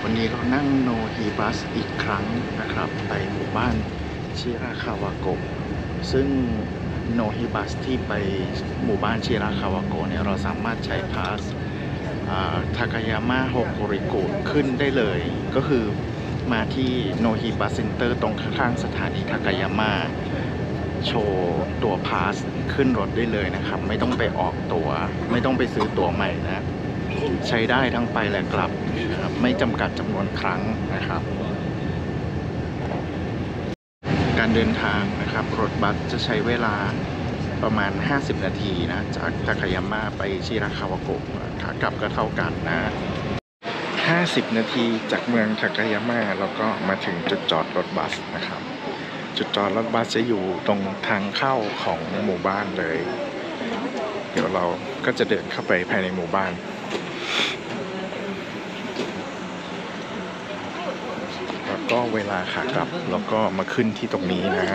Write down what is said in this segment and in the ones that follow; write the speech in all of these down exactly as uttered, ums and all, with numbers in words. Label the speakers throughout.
Speaker 1: วันนี้เรานั่งโนฮีบัสอีกครั้งนะครับไปหมู่บ้านชิราคาวาโกะซึ่งโนฮิบัสที่ไปหมู่บ้านชิราคาวาโกะเนี่ยเราสามารถใช้พาสทากายาม่าโฮโกริกุขึ้นได้เลยก็คือมาที่โนฮิบัสเซ็นเตอร์ตรงข้างๆสถานีทากายาม่าโชว์ตัวพาสขึ้นรถได้เลยนะครับไม่ต้องไปออกตั๋วไม่ต้องไปซื้อตั๋วใหม่นะใช้ได้ทั้งไปและกลับนะครับไม่จำกัดจำนวนครั้งนะครับการเดินทางนะครับรถบัสจะใช้เวลาประมาณห้าสิบนาทีนะจากทาคายาม่าไปชิราคาวาโกะขากลับก็เท่ากันนะห้าสิบนาทีจากเมืองทาคายาม่าแล้วก็มาถึงจุดจอดรถบัสนะครับจุดจอดรถบัสจะอยู่ตรงทางเข้าของหมู่บ้านเลยเดี๋ยวเราก็จะเดินเข้าไปภายในหมู่บ้านแล้วก็เวลาขากลับเราก็มาขึ้นที่ตรงนี้นะ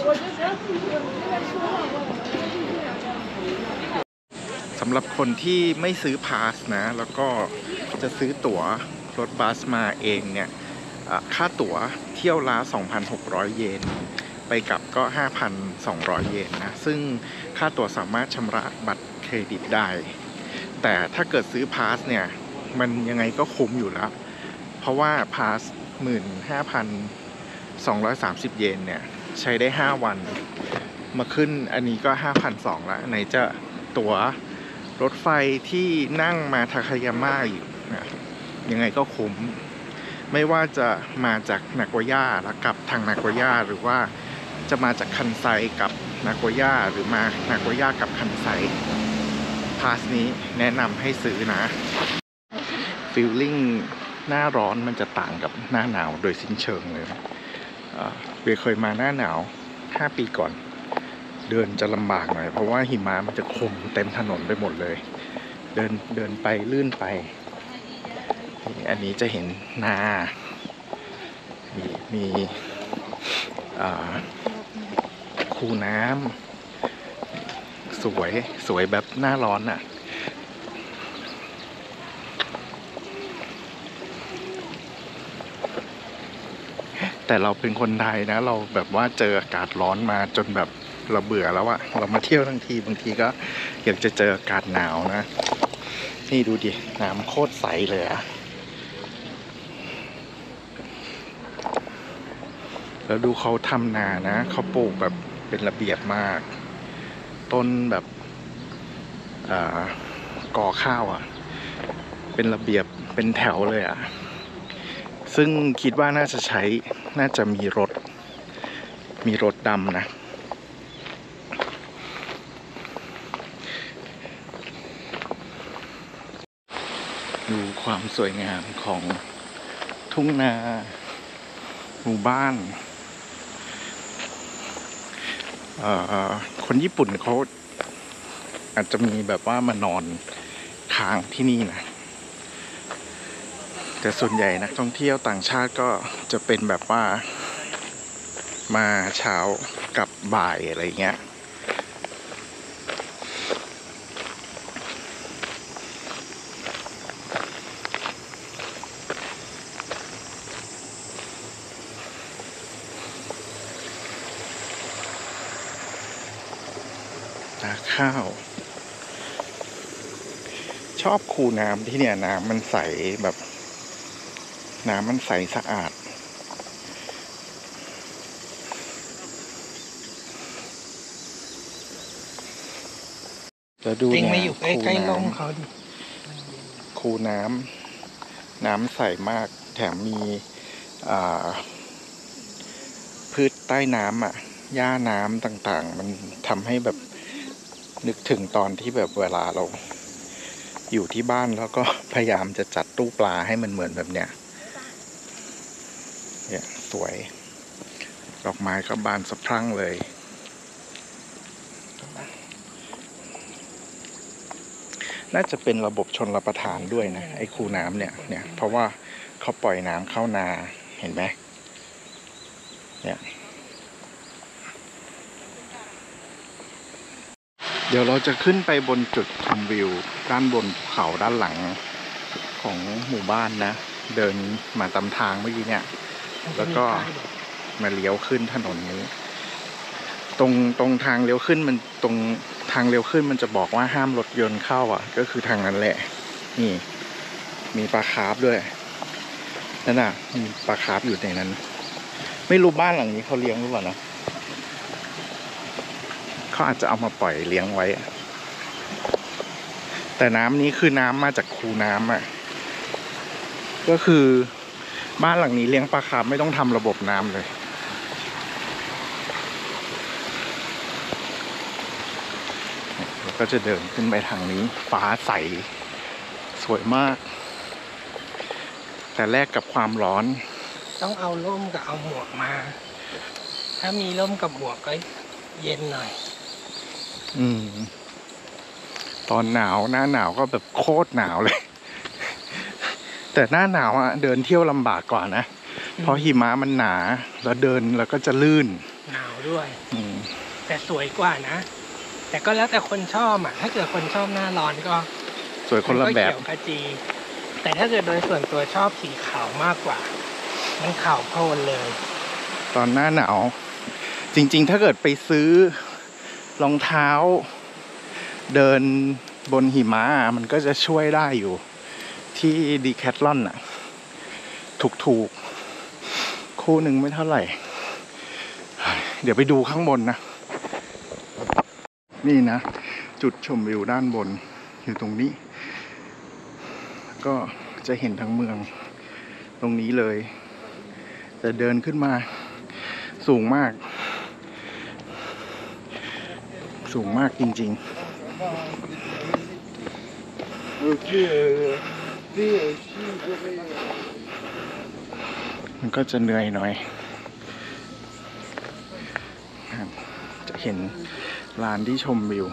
Speaker 1: สำหรับคนที่ไม่ซื้อพาสนะแล้วก็จะซื้อตั๋วรถบัสมาเองเนี่ยค่าตั๋วเที่ยวละ สองพันหกร้อย เยนไปกลับก็ ห้าพันสองร้อย เยนนะซึ่งค่าตั๋วสามารถชำระบัตรเครดิตได้แต่ถ้าเกิดซื้อพาสเนี่ยมันยังไงก็คุ้มอยู่แล้วเพราะว่าพาส หนึ่งหมื่นห้าพันสองร้อยสามสิบ เยนเนี่ยใช้ได้ห้าวันมาขึ้นอันนี้ก็ ห้าพันสองร้อย แล้วไหนจะตั๋วรถไฟที่นั่งมาทาคายาม่าอยู่นะยังไงก็คุ้มไม่ว่าจะมาจากนาโกย่าแล้วกลับทางนาโกย่าหรือว่าจะมาจากคันไซกับนาโกย่าหรือมานาโกย่ากับคันไซพาสนี้แนะนำให้ซื้อนะฟีลลิ่งหน้าร้อนมันจะต่างกับหน้าหนาวโดยสิ้นเชิงเลยเบียเคยมาหน้าหนาวห้าปีก่อนเดินจะลำบากหน่อยเพราะว่าหิมะมันจะคลุมเต็มถนนไปหมดเลยเดินเดินไปลื่นไปอันนี้จะเห็นนามีมีคูน้ำสวยสวยแบบหน้าร้อนอ่ะแต่เราเป็นคนไทยนะเราแบบว่าเจออากาศร้อนมาจนแบบเราเบื่อแล้วอะเรามาเที่ยวทั้งทีบางทีก็อยากจะเจออากาศหนาวนะนี่ดูดิน้ำโคตรใสเลยอะแล้วดูเขาทำนานะเขาปลูกแบบเป็นระเบียบมากต้นแบบก่อข้าวอะเป็นระเบียบเป็นแถวเลยอะซึ่งคิดว่าน่าจะใช้น่าจะมีรถมีรถดำนะดูความสวยงามของทุ่งนาหมู่บ้านคนญี่ปุ่นเขาอาจจะมีแบบว่ามานอนค้างที่นี่นะแต่ส่วนใหญ่นักท่องเที่ยวต่างชาติก็จะเป็นแบบว่ามาเช้ากับบ่ายอะไรเงี้ยนาข้าวชอบคูน้ำที่เนี่ยน้ำมันใสแบบน้ำมันใสสะอาดจะดูเนี่ยมาอยู่ใกล้ๆลมเขาดิคูน้ำน้ำใสมากแถมมีพืชใต้น้ำอ่ะหญ้าน้ำต่างๆมันทำให้แบบนึกถึงตอนที่แบบเวลาเราอยู่ที่บ้านแล้วก็พยายามจะจัดตู้ปลาให้มันเหมือนแบบเนี้ยเนี่ยสวยดอกไม้ก็บานสะพรั่งเลยน่าจะเป็นระบบชลประทานด้วยนะไอ้คูน้ำเนี่ยเนี่ยเพราะว่าเขาปล่อยน้ำเข้านาเห็นไหมเนี่ยเดี๋ยวเราจะขึ้นไปบนจุดชมวิวด้านบนภูเขาด้านหลังของหมู่บ้านนะเดินมาตามทางเมื่อกี้เนี่ยแล้วก็มาเลี้ยวขึ้นถนนนี้ตรงตรงทางเลี้ยวขึ้นมันตรงทางเลี้ยวขึ้นมันจะบอกว่าห้ามรถยนต์เข้าอ่ะก็คือทางนั้นแหละนี่มีปลาคาร์ฟด้วยนั่นน่ะมีปลาคาร์ฟอยู่ในนั้นไม่รู้บ้านหลังนี้เขาเลี้ยงหรือเปล่านะเขาอาจจะเอามาปล่อยเลี้ยงไว้แต่น้ำนี้คือน้ำมาจากคูน้ำอ่ะก็คือบ้านหลังนี้เลี้ยงปลาคาร์ฟไม่ต้องทำระบบน้ำเลยเราก็จะเดินขึ้นไปทางนี้ฟ้าใสสวยมากแต่แลกกับความร้อน
Speaker 2: ต้องเอาร่มกับเอาหมวกมาถ้ามีร่มกับหมวกก็เย็นหน่อย
Speaker 1: อืมตอนหนาวหน้าหนาวก็แบบโคตรหนาวเลยแต่หน้าหนาวอ่ะเดินเที่ยวลำบากกว่านะเพราะหิมะมันหนาแล้วเดินแล้วก็จะลื่น
Speaker 2: หนาวด้วยแต่สวยกว่านะแต่ก็แล้วแต่คนชอบอ่ะถ้าเกิดคนชอบหน้าร้อนก็
Speaker 1: สวยคนละแบบ
Speaker 2: เขียวขจีแต่ถ้าเกิดโดยส่วนตัวชอบสีขาวมากกว่ามันขาวโพลนเลย
Speaker 1: ตอนหน้าหนาวจริงๆถ้าเกิดไปซื้อรองเท้าเดินบนหิมะมันก็จะช่วยได้อยู่ที่ดีแคทลอนอ่ะถูกๆคู่หนึ่งไม่เท่าไหร่เดี๋ยวไปดูข้างบนนะนี่นะจุดชมวิวด้านบนอยู่ตรงนี้ก็จะเห็นทั้งเมืองตรงนี้เลยแต่เดินขึ้นมาสูงมากสูงมากจริงๆมันก็จะเหนื่อยหน่อยจะเห็นลานที่ชมวิว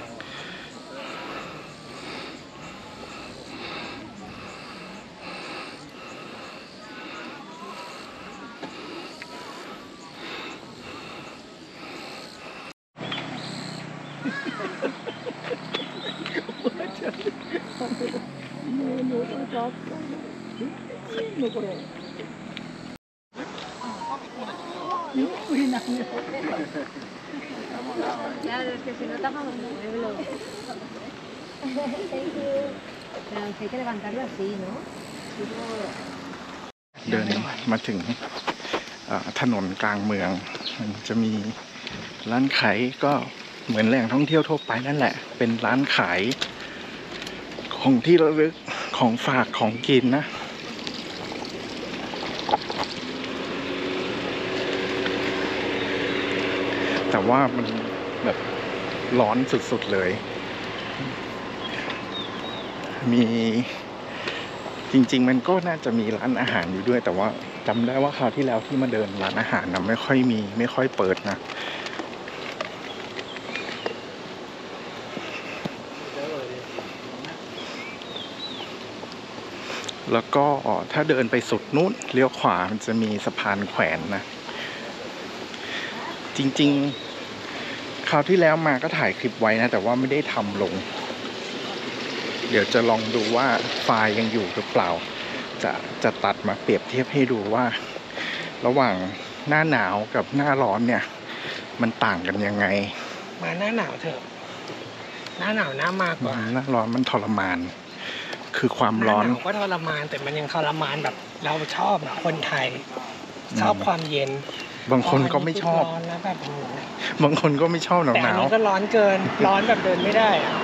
Speaker 1: เดินมาถึงถนนกลางเมืองมันจะมีร้านขายก็เหมือนแหล่งท่องเที่ยวทั่วไปนั่นแหละเป็นร้านขายของที่ระลึกของฝากของกินนะแต่ว่ามันแบบร้อนสุดๆเลยมีจริงๆมันก็น่าจะมีร้านอาหารอยู่ด้วยแต่ว่าจำได้ว่าคราวที่แล้วที่มาเดินร้านอาหารนะไม่ค่อยมีไม่ค่อยเปิดนะแล้วก็ถ้าเดินไปสุดนู้นเลี้ยวขวามันจะมีสะพานแขวนนะจริงๆคราวที่แล้วมาก็ถ่ายคลิปไว้นะแต่ว่าไม่ได้ทำลงเดี๋ยวจะลองดูว่าไฟล์ยังอยู่หรือเปล่าจะจะตัดมาเปรียบเทียบให้ดูว่าระหว่างหน้าหนาวกับหน้าร้อนเนี่ยมันต่างกันยังไง
Speaker 2: มาหน้าหนาวเถอะหน้าหนาวน่ามากกว่า
Speaker 1: หน้าร้อนมันทรมานคือความร้อน
Speaker 2: ก็ทรมานแต่มันยังทรมานแบบเราชอบนะคนไทยชอบความเย็น
Speaker 1: บางคนก็ไม่ชอบ
Speaker 2: ร้อนแล้วแบบ
Speaker 1: บางคนก็ไม่ชอบหนาวหนาว
Speaker 2: แต่อันนี้ก็ร้อนเกินร้อนแบบเดินไม่ได้อะ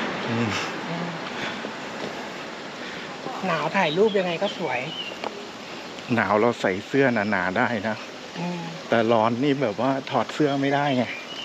Speaker 2: หนาวถ่ายรูปยังไงก็สวย
Speaker 1: หนาวเราใส่เสื้อหนาๆได้นะแต่ร้อนนี่แบบว่าถอดเสื้อไม่ได้ไง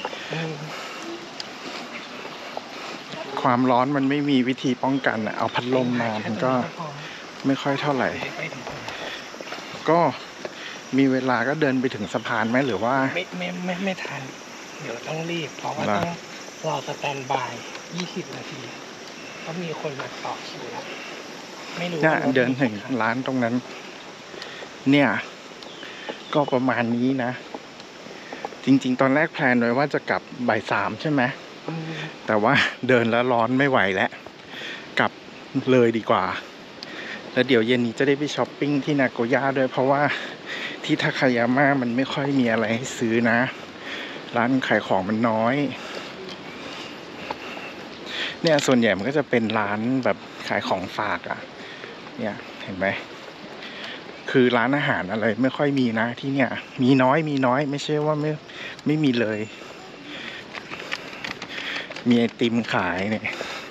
Speaker 1: ความร้อนมันไม่มีวิธีป้องกันอ่ะเอาพัดลมมามันก็ไม่ค่อยเท่าไหร่ก็มีเวลาก็เดินไปถึงสะพานไหมหรือว่า
Speaker 2: ไม่ไม่ไม่ไม่ทันเดี๋ยวต้องรีบเพราะว่าต้องรอสแตนบายยี่สิบนาทีเพราะมีคนมาต่อคิวแล้วไม่รู้
Speaker 1: ว่าเดินถึงร้านตรงนั้นเนี่ยก็ประมาณนี้นะจริงๆตอนแรกแพลนไว้ว่าจะกลับบ่ายสามใช่ไหมแต่ว่าเดินแล้วร้อนไม่ไหวแล้วกลับเลยดีกว่าแล้วเดี๋ยวเย็นนี้จะได้ไปช้อปปิ้งที่นาโกย่าด้วยเพราะว่าที่ทาคายาม่ามันไม่ค่อยมีอะไรให้ซื้อนะร้านขายของมันน้อยเนี่ยส่วนใหญ่มันก็จะเป็นร้านแบบขายของฝากอ่ะเนี่ยเห็นไหมคือร้านอาหารอะไรไม่ค่อยมีนะที่เนี่ยมีน้อยมีน้อยไม่ใช่ว่าไม่ไม่มีเลยมีไอติมขายเนี่ย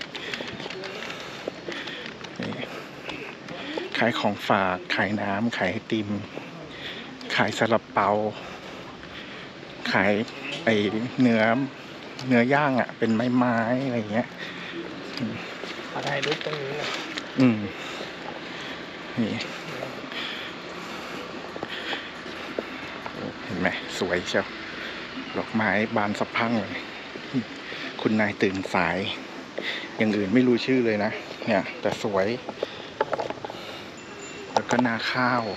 Speaker 1: ขายของฝากขายน้ำขายไอติมขายซาลาเปาขายไอเนื้อเนื้อย่างอ่ะเป็นไม้ๆอะไรเงี้ย
Speaker 2: ขอถ่ายรูปตรงนี้หน่อย
Speaker 1: อืมนี่เห็นไหมสวยเชียวดอกไม้บานสะพรั่งเลยคุณนายตื่นสายอย่างอื่นไม่รู้ชื่อเลยนะเนี่ยแต่สวยแล้วก็นาข้าว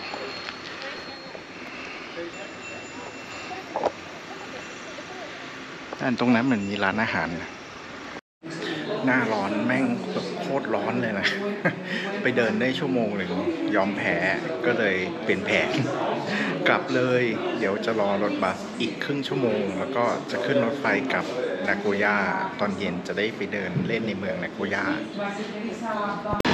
Speaker 1: ด้านตรงนั้นเหมือนมีร้านอาหารนะหน้าร้อนแม่งโคตรร้อนเลยนะ ไปเดินได้ชั่วโมงหนึ่งยอมแพ้ก็เลยเปลี่ยนแผนกลับเลยเดี๋ยวจะรอรถบัสอีกครึ่งชั่วโมงแล้วก็จะขึ้นรถไฟกลับนาโกย่าตอนเย็นจะได้ไปเดินเล่นในเมืองนาโกย่า